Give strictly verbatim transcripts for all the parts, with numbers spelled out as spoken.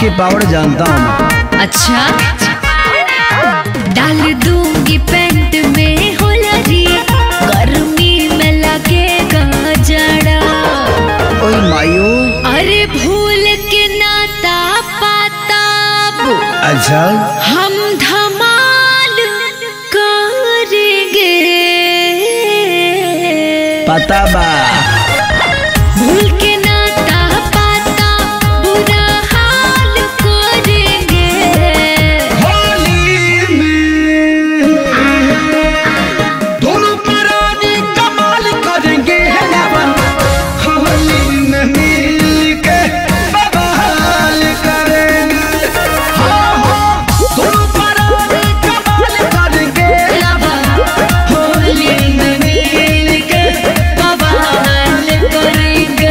की पावर जानता हूँ मैं। अच्छा, डाल दूंगी पैंट में होलरी, गर्मी में लगेगा जड़ा। ओए मायू, अरे भूल के नाता पाता अच्छा हम धमाल करेंगे। पता बा भूल के नाता पाता बुरा हाल करेंगे। होली में दोनों परानी कमाल करेंगे। होली में मिल के बवाल करेंगे। हाँ हाँ दोनों परानी कमाल करेंगे। होली में मिल के बवाल करेंगे।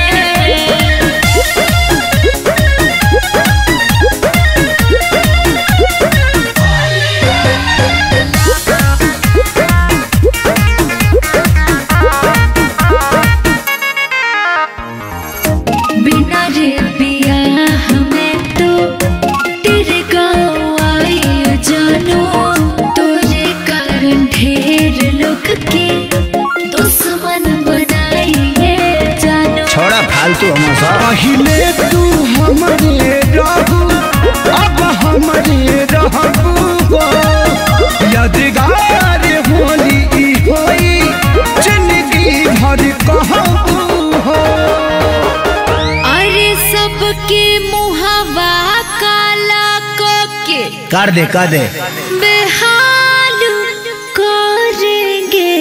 बिना रे पिया हमें तो तेरे गाँव आई जानो, तोरे कारण ढेर लोग के दुश्मन बनाइए जानो। छोड़ा फालतू हमारा। पहले तू हमारे रहू अब हमारे रहू। यादगार होली ई होई जिंदगी भर कहबू हो। अरे सबके मुहावा काला के कर दे कर दे। बेहाल करेंगे।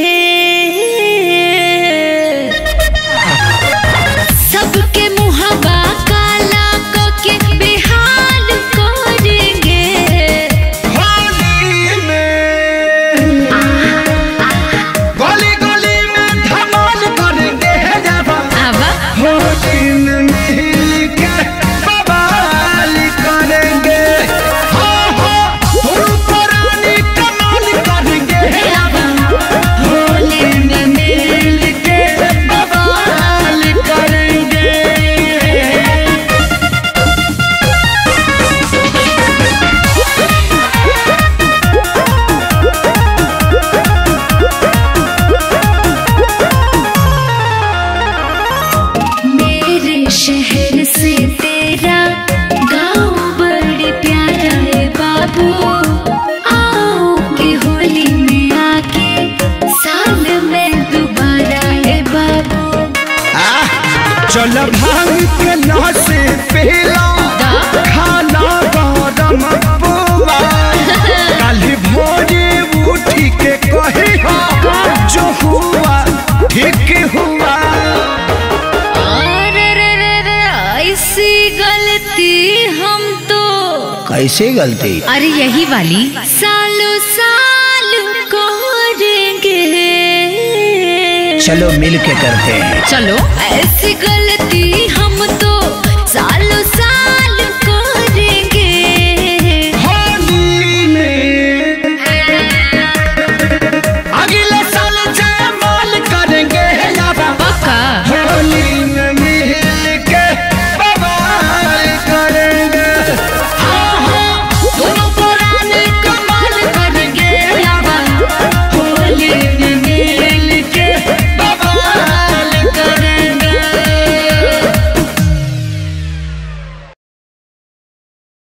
सबके मुहावा काला के बेहाल करेंगे। होली में गली गली में धमाल करेंगे। आवा होली में मिल के बवाल करेंगे। हाँ हाँ दोनों परानी कमाल करेंगे। होली में मिल के बवाल करेंगे। मेरे शहर से तेरा गाँव बड़ी प्यारा है बाबू। आओगे होली में आके साल में दोबारा है बाबू। चल भांग के नासे पहला खाना गरम बुआ। कल भोरे उठी के कहे जो हुआ ठीक हुआ। अरे रे रे रे, ऐसी गलती हम तो कैसे गलती? अरे यही वाली सालों साल करेंगे। चलो मिल के करते हैं। चलो ऐसी गलती